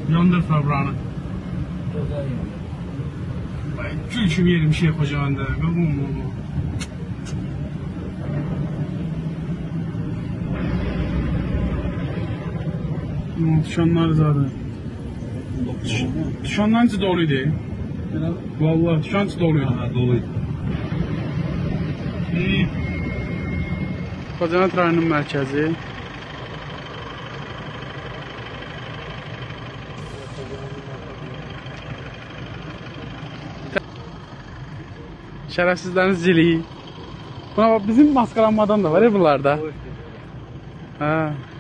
Yandırsa buranı. Gül kimi yerim şey Xocavəndə. Tuşanlar zaten. Tuşandan içi doluydu. Vallahi tuşan içi doluydu. Ha, doluydu. Xocavənd rayonunun mərkəzi. Şerefsizlerin zili. Buna bak, bizim maskalanmadan da var ya bunlarda. Ha.